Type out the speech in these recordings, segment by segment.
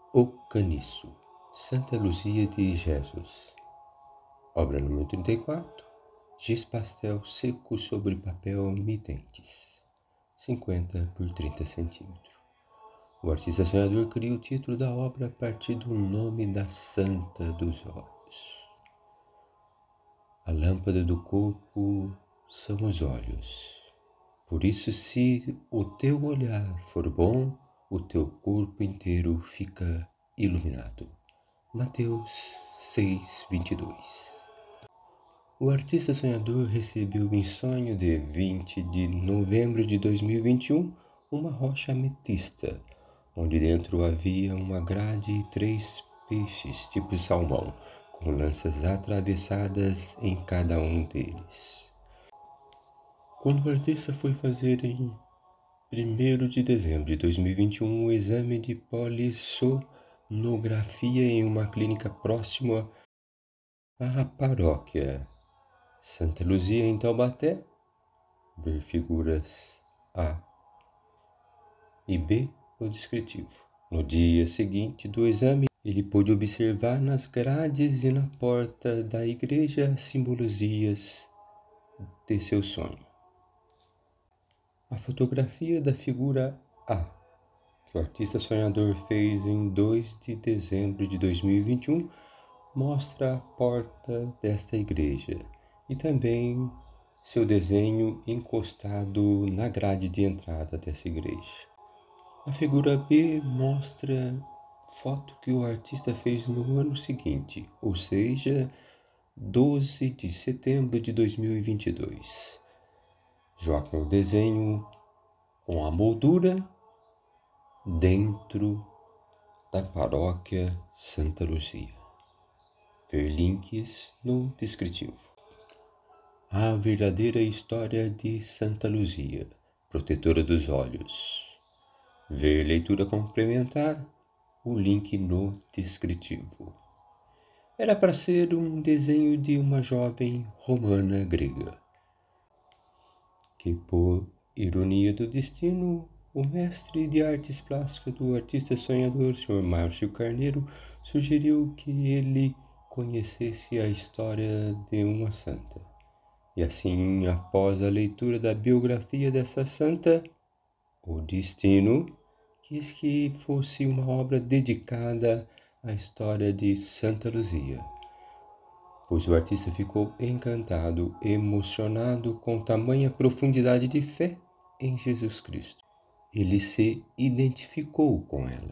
O Caniço, Santa Luzia de Jesus. Obra número 34. Giz pastel seco sobre papel mitentes, 50 por 30 centímetros. O artista sonhador cria o título da obra a partir do nome da Santa dos Olhos. A lâmpada do corpo são os olhos. Por isso, se o teu olhar for bom, o teu corpo inteiro fica iluminado. Mateus 6:22. O artista sonhador recebeu em sonho de 20 de novembro de 2021 uma rocha ametista, onde dentro havia uma grade e 3 peixes tipo salmão, com lanças atravessadas em cada um deles. Quando o artista foi fazer em 1º de dezembro de 2021 um exame de polissonografia em uma clínica próxima à paróquia Santa Luzia em Taubaté, ver figuras A e B no descritivo. No dia seguinte do exame, ele pôde observar nas grades e na porta da igreja simbologias de seu sonho. A fotografia da figura A, que o artista sonhador fez em 2 de dezembro de 2021, mostra a porta desta igreja e também seu desenho encostado na grade de entrada dessa igreja. A figura B mostra foto que o artista fez no ano seguinte, ou seja, 12 de setembro de 2022. Joga o desenho com a moldura dentro da paróquia Santa Luzia. Ver links no descritivo. A verdadeira história de Santa Luzia, protetora dos olhos. Ver leitura complementar, o link no descritivo. Era para ser um desenho de uma jovem romana grega, que por ironia do destino, o mestre de artes plásticas do artista sonhador, Sr. Márcio Carneiro, sugeriu que ele conhecesse a história de uma santa. E assim, após a leitura da biografia dessa santa, o destino quis que fosse uma obra dedicada à história de Santa Luzia, pois o artista ficou encantado, emocionado com tamanha profundidade de fé em Jesus Cristo. Ele se identificou com ela.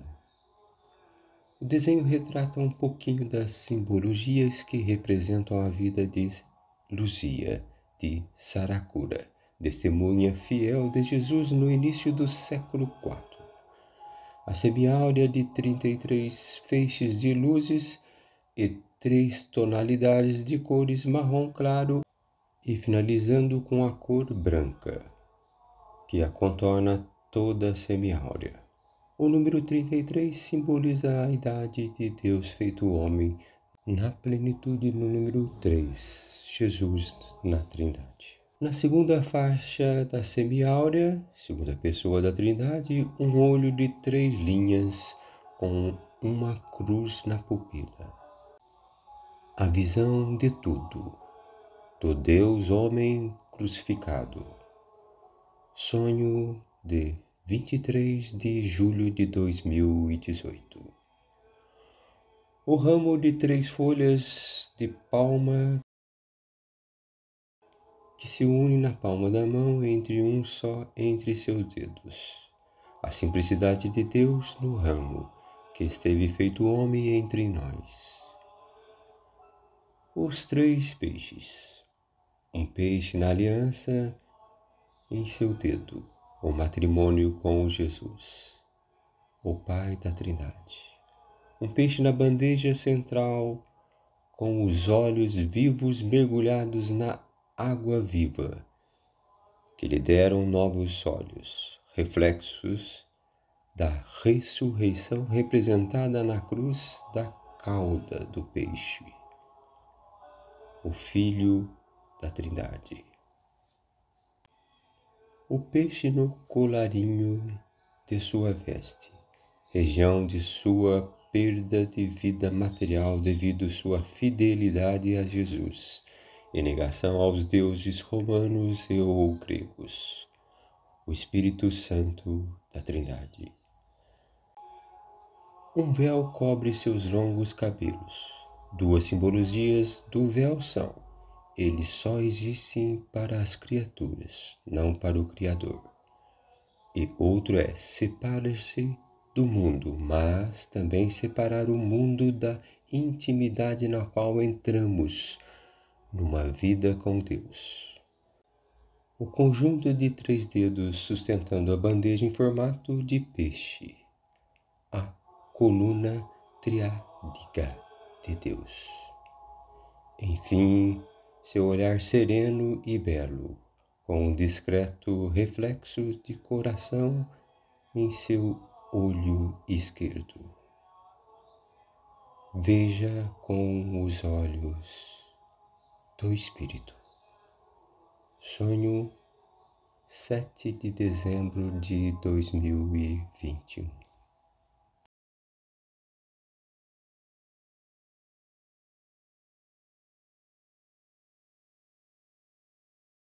O desenho retrata um pouquinho das simbologias que representam a vida de Luzia, de Saracura, testemunha fiel de Jesus no início do século IV. A semiáurea de 33 feixes de luzes e 3 tonalidades de cores marrom claro e finalizando com a cor branca, que a contorna toda a semiáurea. O número 33 simboliza a idade de Deus feito homem na plenitude no número 3, Jesus na Trindade. Na segunda faixa da semiáurea, segunda pessoa da Trindade, um olho de 3 linhas com uma cruz na pupila. A visão de tudo, do Deus homem crucificado. Sonho de 23 de julho de 2018. O ramo de 3 folhas de palma que se une na palma da mão entre um só entre seus dedos. A simplicidade de Deus no ramo, que esteve feito homem entre nós. Os 3 peixes. Um peixe na aliança em seu dedo, o matrimônio com Jesus, o Pai da Trindade. Um peixe na bandeja central, com os olhos vivos mergulhados na água viva, que lhe deram novos olhos, reflexos da ressurreição representada na cruz da cauda do peixe, o Filho da Trindade. O peixe no colarinho de sua veste, região de sua perda de vida material devido sua fidelidade a Jesus, em negação aos deuses romanos e ou gregos, o Espírito Santo da Trindade. Um véu cobre seus longos cabelos. Duas simbologias do véu são: eles só existem para as criaturas, não para o Criador. E outro é separar-se do mundo, mas também separar o mundo da intimidade na qual entramos numa vida com Deus. O conjunto de 3 dedos sustentando a bandeja em formato de peixe. A coluna triádica de Deus. Enfim, seu olhar sereno e belo, com um discreto reflexo de coração em seu olho esquerdo. Veja com os olhos do Espírito. Sonho 7 de dezembro de 2021.